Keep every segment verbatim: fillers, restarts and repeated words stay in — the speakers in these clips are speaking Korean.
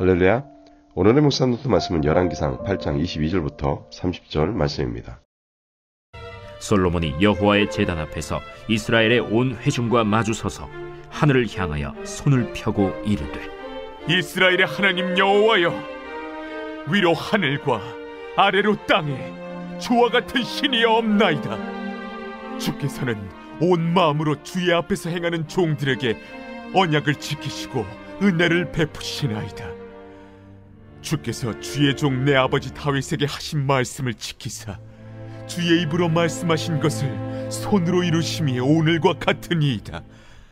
할렐루야. 오늘의 목사 노트 말씀은 열왕기상 팔 장 이십이 절부터 삼십 절 말씀입니다. 솔로몬이 여호와의 제단 앞에서 이스라엘의 온 회중과 마주서서 하늘을 향하여 손을 펴고 이르되, 이스라엘의 하나님 여호와여, 위로 하늘과 아래로 땅에 주와 같은 신이 없나이다. 주께서는 온 마음으로 주의 앞에서 행하는 종들에게 언약을 지키시고 은혜를 베푸시나이다. 주께서 주의 종 내 아버지 다윗에게 하신 말씀을 지키사 주의 입으로 말씀하신 것을 손으로 이루심이 오늘과 같으니이다.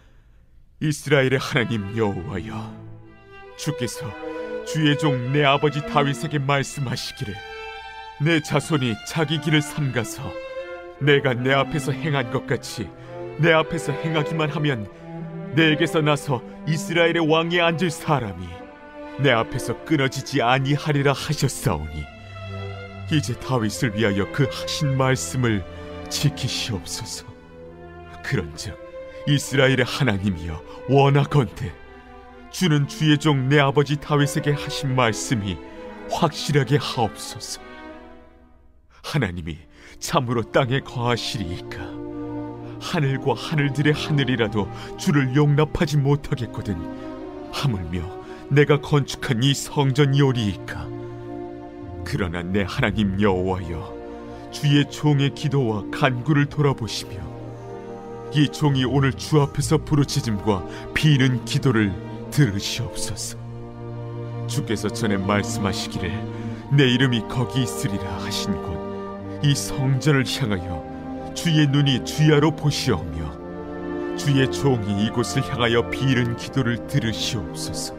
이스라엘의 하나님 여호와여, 주께서 주의 종 내 아버지 다윗에게 말씀하시기를, 내 자손이 자기 길을 삼가서 내가 내 앞에서 행한 것 같이 내 앞에서 행하기만 하면 내게서 나서 이스라엘의 왕에 앉을 사람이 내 앞에서 끊어지지 아니하리라 하셨사오니, 이제 다윗을 위하여 그 하신 말씀을 지키시옵소서. 그런즉 이스라엘의 하나님이여, 원하건대 주는 주의 종 내 아버지 다윗에게 하신 말씀이 확실하게 하옵소서. 하나님이 참으로 땅에 거하시리이까 하늘과 하늘들의 하늘이라도 주를 용납하지 못하겠거든 하물며 내가 건축한 이 성전이오리이까. 그러나 내 하나님 여호와여, 주의 종의 기도와 간구를 돌아보시며 이 종이 오늘 주 앞에서 부르짖음과 비는 기도를 들으시옵소서. 주께서 전에 말씀하시기를 내 이름이 거기 있으리라 하신 곳 이 성전을 향하여 주의 눈이 주야로 보시오며 주의 종이 이곳을 향하여 비는 기도를 들으시옵소서.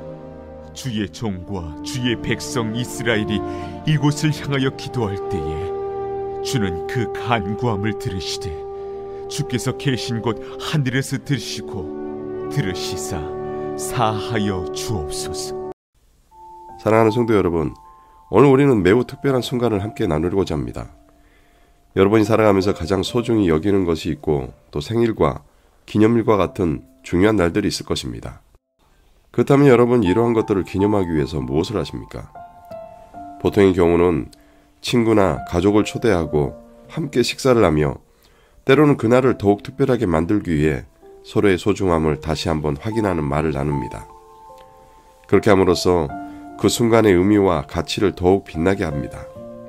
주의 종과 주의 백성 이스라엘이 이곳을 향하여 기도할 때에 주는 그 간구함을 들으시되 주께서 계신 곳 하늘에서 들으시고 들으시사 사하여 주옵소서. 사랑하는 성도 여러분, 오늘 우리는 매우 특별한 순간을 함께 나누려고자 합니다. 여러분이 살아가면서 가장 소중히 여기는 것이 있고 또 생일과 기념일과 같은 중요한 날들이 있을 것입니다. 그렇다면 여러분, 이러한 것들을 기념하기 위해서 무엇을 하십니까? 보통의 경우는 친구나 가족을 초대하고 함께 식사를 하며 때로는 그날을 더욱 특별하게 만들기 위해 서로의 소중함을 다시 한번 확인하는 말을 나눕니다. 그렇게 함으로써 그 순간의 의미와 가치를 더욱 빛나게 합니다.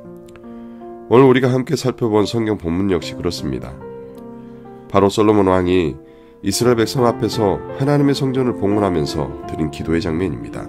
오늘 우리가 함께 살펴본 성경 본문 역시 그렇습니다. 바로 솔로몬 왕이 이스라엘 백성 앞에서 하나님의 성전을 봉헌하면서 드린 기도의 장면입니다.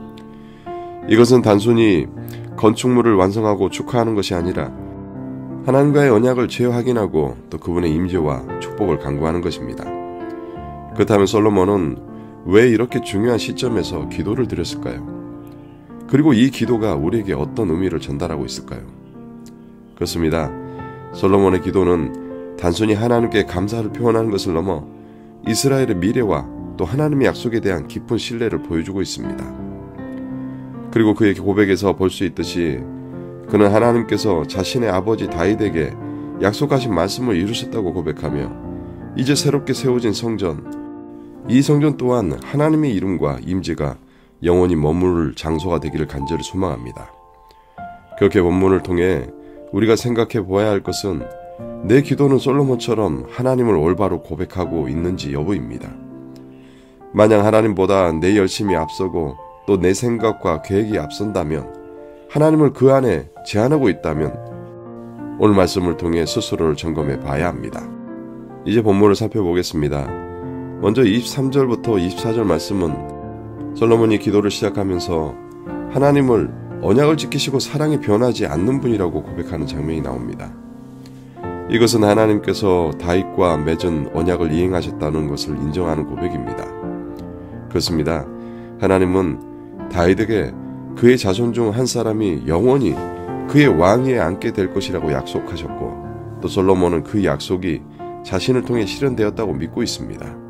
이것은 단순히 건축물을 완성하고 축하하는 것이 아니라 하나님과의 언약을 재확인하고 또 그분의 임재와 축복을 간구하는 것입니다. 그렇다면 솔로몬은 왜 이렇게 중요한 시점에서 기도를 드렸을까요? 그리고 이 기도가 우리에게 어떤 의미를 전달하고 있을까요? 그렇습니다. 솔로몬의 기도는 단순히 하나님께 감사를 표현하는 것을 넘어 이스라엘의 미래와 또 하나님의 약속에 대한 깊은 신뢰를 보여주고 있습니다. 그리고 그의 고백에서 볼 수 있듯이 그는 하나님께서 자신의 아버지 다윗에게 약속하신 말씀을 이루셨다고 고백하며 이제 새롭게 세워진 성전, 이 성전 또한 하나님의 이름과 임재가 영원히 머무를 장소가 되기를 간절히 소망합니다. 그렇게 본문을 통해 우리가 생각해 보아야 할 것은 내 기도는 솔로몬처럼 하나님을 올바로 고백하고 있는지 여부입니다. 만약 하나님보다 내 열심이 앞서고 또 내 생각과 계획이 앞선다면, 하나님을 그 안에 제한하고 있다면 오늘 말씀을 통해 스스로를 점검해 봐야 합니다. 이제 본문을 살펴보겠습니다. 먼저 이십삼 절부터 이십사 절 말씀은 솔로몬이 기도를 시작하면서 하나님을 언약을 지키시고 사랑이 변하지 않는 분이라고 고백하는 장면이 나옵니다. 이것은 하나님께서 다윗과 맺은 언약을 이행하셨다는 것을 인정하는 고백입니다. 그렇습니다. 하나님은 다윗에게 그의 자손 중 한 사람이 영원히 그의 왕위에 앉게 될 것이라고 약속하셨고 또 솔로몬은 그 약속이 자신을 통해 실현되었다고 믿고 있습니다.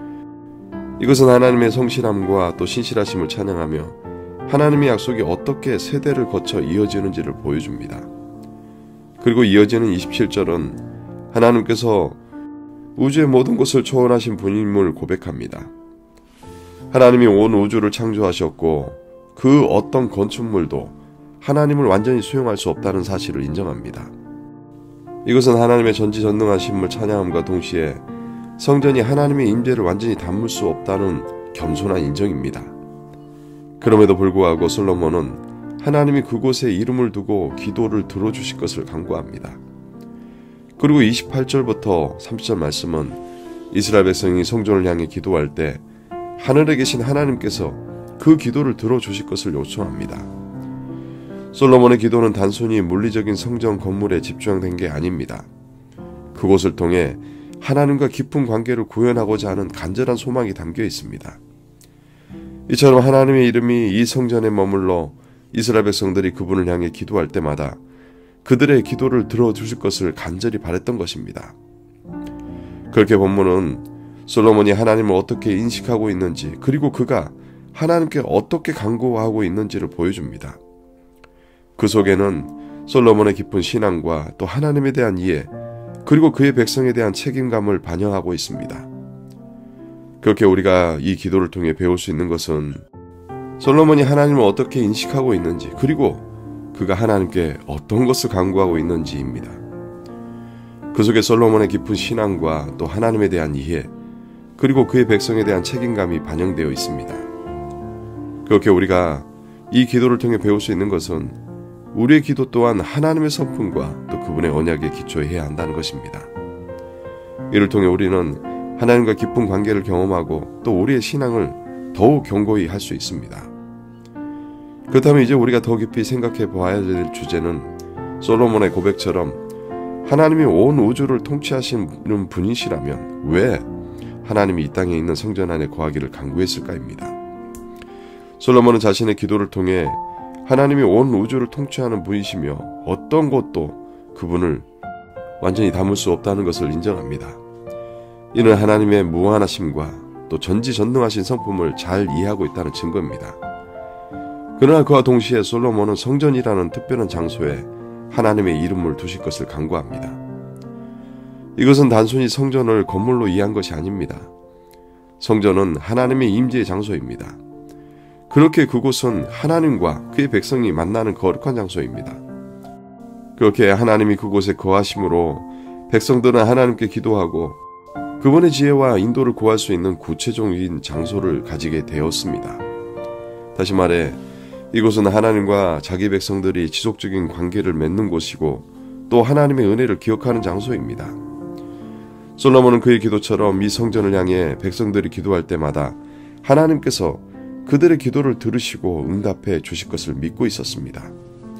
이것은 하나님의 성실함과 또 신실하심을 찬양하며 하나님의 약속이 어떻게 세대를 거쳐 이어지는지를 보여줍니다. 그리고 이어지는 이십칠 절은 하나님께서 우주의 모든 것을 초월하신 분임을 고백합니다. 하나님이 온 우주를 창조하셨고 그 어떤 건축물도 하나님을 완전히 수용할 수 없다는 사실을 인정합니다. 이것은 하나님의 전지전능하심을 찬양함과 동시에 성전이 하나님의 임재를 완전히 담을 수 없다는 겸손한 인정입니다. 그럼에도 불구하고 솔로몬은 하나님이 그곳에 이름을 두고 기도를 들어주실 것을 간구합니다. 그리고 이십팔 절부터 삼십 절 말씀은 이스라엘 백성이 성전을 향해 기도할 때 하늘에 계신 하나님께서 그 기도를 들어주실 것을 요청합니다. 솔로몬의 기도는 단순히 물리적인 성전 건물에 집중된 게 아닙니다. 그곳을 통해 하나님과 깊은 관계를 구현하고자 하는 간절한 소망이 담겨 있습니다. 이처럼 하나님의 이름이 이 성전에 머물러 이스라엘 백성들이 그분을 향해 기도할 때마다 그들의 기도를 들어주실 것을 간절히 바랬던 것입니다. 그렇게 본문은 솔로몬이 하나님을 어떻게 인식하고 있는지, 그리고 그가 하나님께 어떻게 간구하고 있는지를 보여줍니다. 그 속에는 솔로몬의 깊은 신앙과 또 하나님에 대한 이해, 그리고 그의 백성에 대한 책임감을 반영하고 있습니다. 그렇게 우리가 이 기도를 통해 배울 수 있는 것은 솔로몬이 하나님을 어떻게 인식하고 있는지, 그리고 그가 하나님께 어떤 것을 간구하고 있는지입니다. 그 속에 솔로몬의 깊은 신앙과 또 하나님에 대한 이해, 그리고 그의 백성에 대한 책임감이 반영되어 있습니다. 그렇게 우리가 이 기도를 통해 배울 수 있는 것은 우리의 기도 또한 하나님의 성품과 또 그분의 언약에 기초해야 한다는 것입니다. 이를 통해 우리는 하나님과 깊은 관계를 경험하고 또 우리의 신앙을 더욱 견고히 할 수 있습니다. 그렇다면 이제 우리가 더 깊이 생각해 보아야 될 주제는 솔로몬의 고백처럼 하나님이 온 우주를 통치하시는 분이시라면 왜 하나님이 이 땅에 있는 성전 안에 거하기를 간구했을까입니다. 솔로몬은 자신의 기도를 통해 하나님이 온 우주를 통치하는 분이시며 어떤 것도 그분을 완전히 담을 수 없다는 것을 인정합니다. 이는 하나님의 무한하심과 또 전지전능하신 성품을 잘 이해하고 있다는 증거입니다. 그러나 그와 동시에 솔로몬은 성전이라는 특별한 장소에 하나님의 이름을 두실 것을 간구합니다. 이것은 단순히 성전을 건물로 이해한 것이 아닙니다. 성전은 하나님의 임재의 장소입니다. 그렇게 그곳은 하나님과 그의 백성이 만나는 거룩한 장소입니다. 그렇게 하나님이 그곳에 거하심으로 백성들은 하나님께 기도하고 그분의 지혜와 인도를 구할 수 있는 구체적인 장소를 가지게 되었습니다. 다시 말해 이곳은 하나님과 자기 백성들이 지속적인 관계를 맺는 곳이고 또 하나님의 은혜를 기억하는 장소입니다. 솔로몬은 그의 기도처럼 이 성전을 향해 백성들이 기도할 때마다 하나님께서 그들의 기도를 들으시고 응답해 주실 것을 믿고 있었습니다.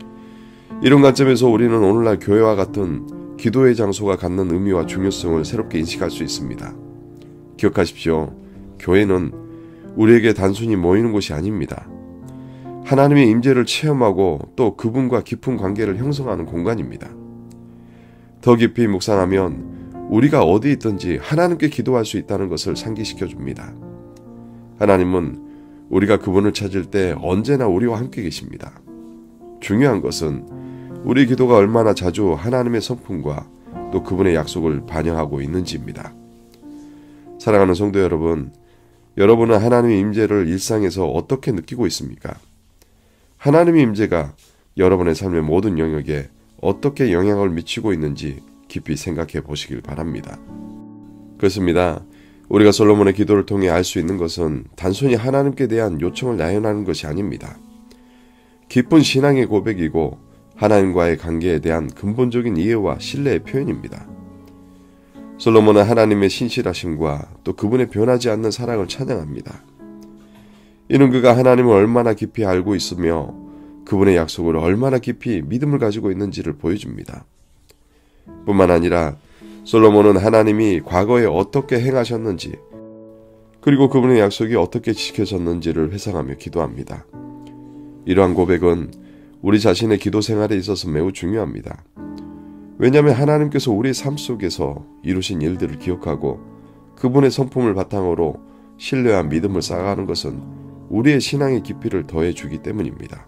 이런 관점에서 우리는 오늘날 교회와 같은 기도의 장소가 갖는 의미와 중요성을 새롭게 인식할 수 있습니다. 기억하십시오. 교회는 우리에게 단순히 모이는 곳이 아닙니다. 하나님의 임재를 체험하고 또 그분과 깊은 관계를 형성하는 공간입니다. 더 깊이 묵상하면 우리가 어디 있든지 하나님께 기도할 수 있다는 것을 상기시켜 줍니다. 하나님은 우리가 그분을 찾을 때 언제나 우리와 함께 계십니다. 중요한 것은 우리 기도가 얼마나 자주 하나님의 성품과 또 그분의 약속을 반영하고 있는지입니다. 사랑하는 성도 여러분, 여러분은 하나님의 임재를 일상에서 어떻게 느끼고 있습니까? 하나님의 임재가 여러분의 삶의 모든 영역에 어떻게 영향을 미치고 있는지 깊이 생각해 보시길 바랍니다. 그렇습니다. 우리가 솔로몬의 기도를 통해 알 수 있는 것은 단순히 하나님께 대한 요청을 나열하는 것이 아닙니다. 깊은 신앙의 고백이고 하나님과의 관계에 대한 근본적인 이해와 신뢰의 표현입니다. 솔로몬은 하나님의 신실하심과 또 그분의 변하지 않는 사랑을 찬양합니다. 이는 그가 하나님을 얼마나 깊이 알고 있으며 그분의 약속을 얼마나 깊이 믿음을 가지고 있는지를 보여줍니다. 뿐만 아니라 솔로몬은 하나님이 과거에 어떻게 행하셨는지 그리고 그분의 약속이 어떻게 지켜졌는지를 회상하며 기도합니다. 이러한 고백은 우리 자신의 기도 생활에 있어서 매우 중요합니다. 왜냐하면 하나님께서 우리의 삶 속에서 이루신 일들을 기억하고 그분의 성품을 바탕으로 신뢰와 믿음을 쌓아가는 것은 우리의 신앙의 깊이를 더해주기 때문입니다.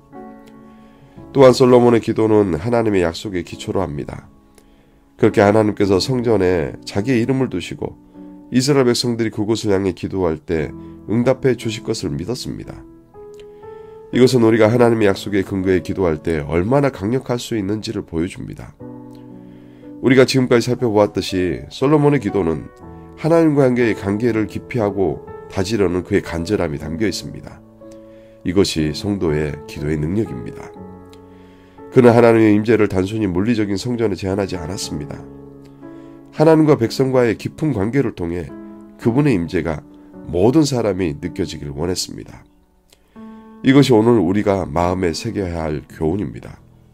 또한 솔로몬의 기도는 하나님의 약속에 기초로 합니다. 그렇게 하나님께서 성전에 자기의 이름을 두시고 이스라엘 백성들이 그곳을 향해 기도할 때 응답해 주실 것을 믿었습니다. 이것은 우리가 하나님의 약속에 근거해 기도할 때 얼마나 강력할 수 있는지를 보여줍니다. 우리가 지금까지 살펴보았듯이 솔로몬의 기도는 하나님과의 관계를 깊이하고 다지려는 그의 간절함이 담겨 있습니다. 이것이 성도의 기도의 능력입니다. 그는 하나님의 임재를 단순히 물리적인 성전에 제한하지 않았습니다. 하나님과 백성과의 깊은 관계를 통해 그분의 임재가 모든 사람이 느껴지길 원했습니다. 이것이 오늘 우리가 마음에 새겨야 할 교훈입니다.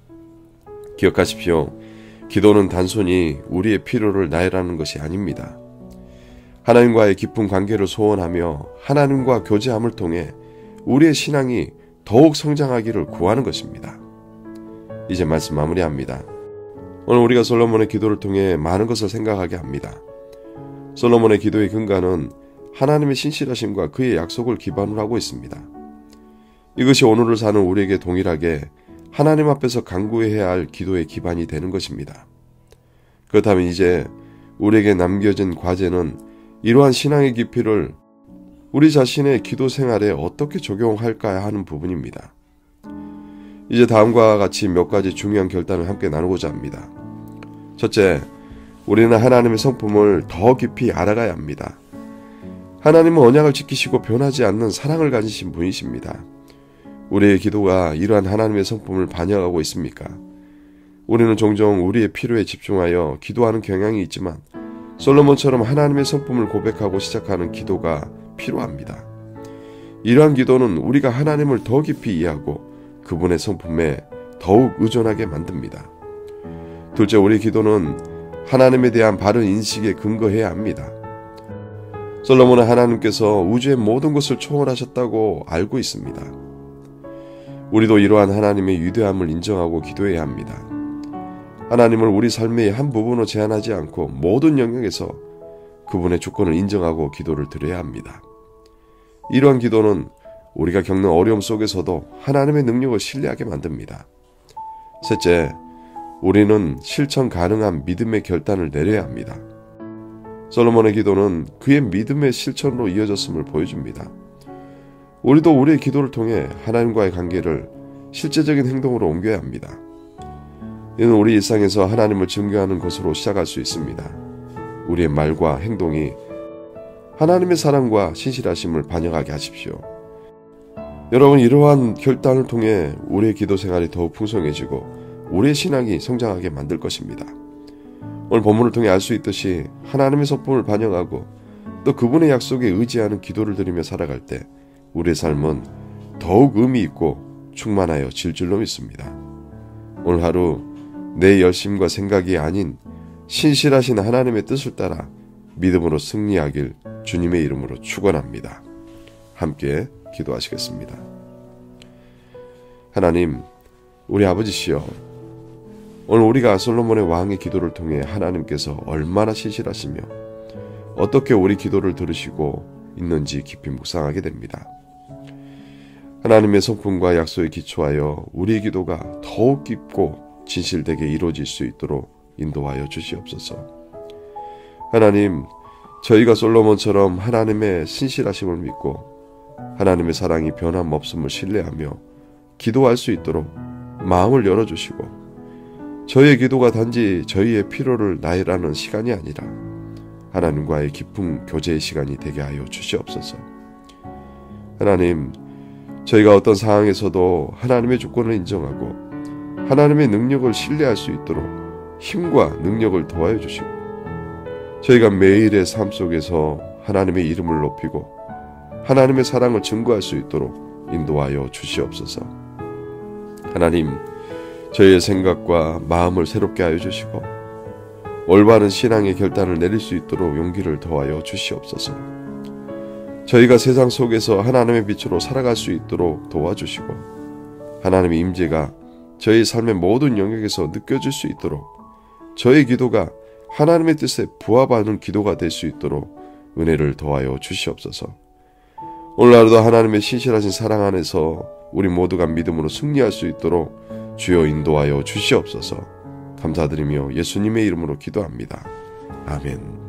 기억하십시오. 기도는 단순히 우리의 필요를 나열하는 것이 아닙니다. 하나님과의 깊은 관계를 소원하며 하나님과 교제함을 통해 우리의 신앙이 더욱 성장하기를 구하는 것입니다. 이제 말씀 마무리합니다. 오늘 우리가 솔로몬의 기도를 통해 많은 것을 생각하게 합니다. 솔로몬의 기도의 근간은 하나님의 신실하심과 그의 약속을 기반으로 하고 있습니다. 이것이 오늘을 사는 우리에게 동일하게 하나님 앞에서 간구해야 할 기도의 기반이 되는 것입니다. 그렇다면 이제 우리에게 남겨진 과제는 이러한 신앙의 깊이를 우리 자신의 기도 생활에 어떻게 적용할까 하는 부분입니다. 이제 다음과 같이 몇 가지 중요한 결단을 함께 나누고자 합니다. 첫째, 우리는 하나님의 성품을 더 깊이 알아가야 합니다. 하나님은 언약을 지키시고 변하지 않는 사랑을 가지신 분이십니다. 우리의 기도가 이러한 하나님의 성품을 반영하고 있습니까? 우리는 종종 우리의 필요에 집중하여 기도하는 경향이 있지만 솔로몬처럼 하나님의 성품을 고백하고 시작하는 기도가 필요합니다. 이러한 기도는 우리가 하나님을 더 깊이 이해하고 그분의 성품에 더욱 의존하게 만듭니다. 둘째, 우리 기도는 하나님에 대한 바른 인식에 근거해야 합니다. 솔로몬은 하나님께서 우주의 모든 것을 초월하셨다고 알고 있습니다. 우리도 이러한 하나님의 위대함을 인정하고 기도해야 합니다. 하나님을 우리 삶의 한 부분으로 제한하지 않고 모든 영역에서 그분의 주권을 인정하고 기도를 드려야 합니다. 이러한 기도는 우리가 겪는 어려움 속에서도 하나님의 능력을 신뢰하게 만듭니다. 셋째, 우리는 실천 가능한 믿음의 결단을 내려야 합니다. 솔로몬의 기도는 그의 믿음의 실천으로 이어졌음을 보여줍니다. 우리도 우리의 기도를 통해 하나님과의 관계를 실제적인 행동으로 옮겨야 합니다. 이는 우리 일상에서 하나님을 증거하는 것으로 시작할 수 있습니다. 우리의 말과 행동이 하나님의 사랑과 신실하심을 반영하게 하십시오. 여러분, 이러한 결단을 통해 우리의 기도 생활이 더욱 풍성해지고 우리의 신앙이 성장하게 만들 것입니다. 오늘 본문을 통해 알 수 있듯이 하나님의 성품을 반영하고 또 그분의 약속에 의지하는 기도를 드리며 살아갈 때 우리의 삶은 더욱 의미 있고 충만하여 질 줄로 믿습니다. 오늘 하루 내 열심과 생각이 아닌 신실하신 하나님의 뜻을 따라 믿음으로 승리하길 주님의 이름으로 축원합니다. 함께 기도하시겠습니다. 하나님, 우리 아버지시여, 오늘 우리가 솔로몬의 왕의 기도를 통해 하나님께서 얼마나 신실하시며 어떻게 우리 기도를 들으시고 있는지 깊이 묵상하게 됩니다. 하나님의 성품과 약속에 기초하여 우리의 기도가 더욱 깊고 진실되게 이루어질 수 있도록 인도하여 주시옵소서. 하나님, 저희가 솔로몬처럼 하나님의 신실하심을 믿고 하나님의 사랑이 변함없음을 신뢰하며 기도할 수 있도록 마음을 열어주시고 저희의 기도가 단지 저희의 필요를 나열하는 시간이 아니라 하나님과의 깊은 교제의 시간이 되게 하여 주시옵소서. 하나님, 저희가 어떤 상황에서도 하나님의 주권을 인정하고 하나님의 능력을 신뢰할 수 있도록 힘과 능력을 도와여 주시고 저희가 매일의 삶 속에서 하나님의 이름을 높이고 하나님의 사랑을 증거할 수 있도록 인도하여 주시옵소서. 하나님, 저희의 생각과 마음을 새롭게 하여 주시고 올바른 신앙의 결단을 내릴 수 있도록 용기를 더하여 주시옵소서. 저희가 세상 속에서 하나님의 빛으로 살아갈 수 있도록 도와주시고 하나님의 임재가 저희 삶의 모든 영역에서 느껴질 수 있도록 저희 기도가 하나님의 뜻에 부합하는 기도가 될 수 있도록 은혜를 더하여 주시옵소서. 오늘 하루도 하나님의 신실하신 사랑 안에서 우리 모두가 믿음으로 승리할 수 있도록 주여 인도하여 주시옵소서. 감사드리며 예수님의 이름으로 기도합니다. 아멘.